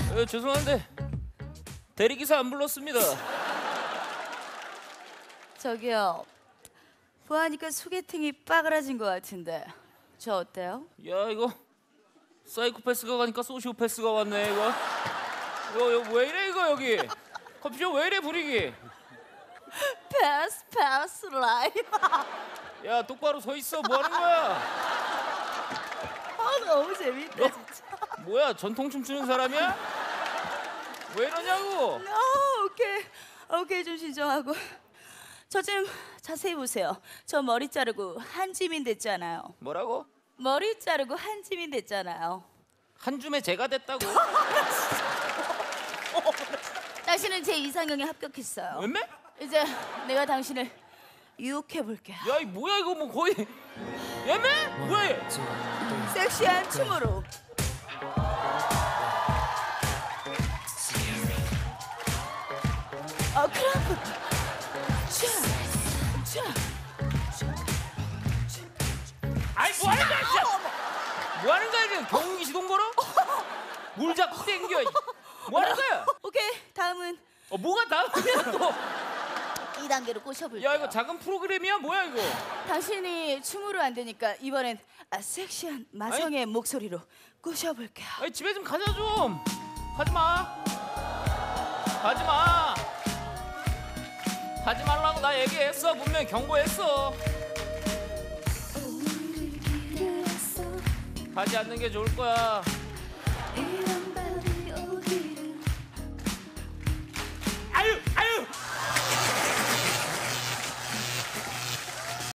죄송한데 대리기사 안 불렀습니다. 저기요. 보아하니까 소개팅이 빠그라진 것 같은데 저 어때요? 야 이거 사이코패스가 가니까 소시오패스가 왔네 이거. 이거 왜 이래 이거 여기. 커피숍 왜 이래 분위기. 패스 라이프. 야 똑바로 서 있어. 뭐 하는 거야? 너무 재밌다 진짜. 뭐야 전통 춤추는 사람이야? 왜 이러냐고. 오케이 좀 진정하고. 저 좀 자세히 보세요. 저 머리 자르고 한지민 됐잖아요. 뭐라고? 머리 자르고 한지민 됐잖아요. 한 줌에 제가 됐다고? 당신은 제 이상형에 합격했어요. 웬매? 이제 내가 당신을 유혹해 볼게요. 야 이 뭐야 이거 뭐 거의 예매? 뭐야 얘? 섹시한 춤으로. 크라프. 아이 뭐 하는 거야 진짜? 뭐 하는 거야 이게? 경운기 시동 걸어? 물 자꾸 땡겨. 뭐 하는 거야? 오케이 다음은 뭐가 다음이야 또? 2단계로 꼬셔볼게요. 야 이거 작은 프로그램이야 뭐야 이거? 당신이 춤으로 안 되니까 이번엔 섹시한 마성의 목소리로 꼬셔볼게요. 아니 집에 좀 가자 좀. 가지마. 가지마. 가지 말라고 나 얘기했어. 분명히 경고했어. 가지 않는 게 좋을 거야.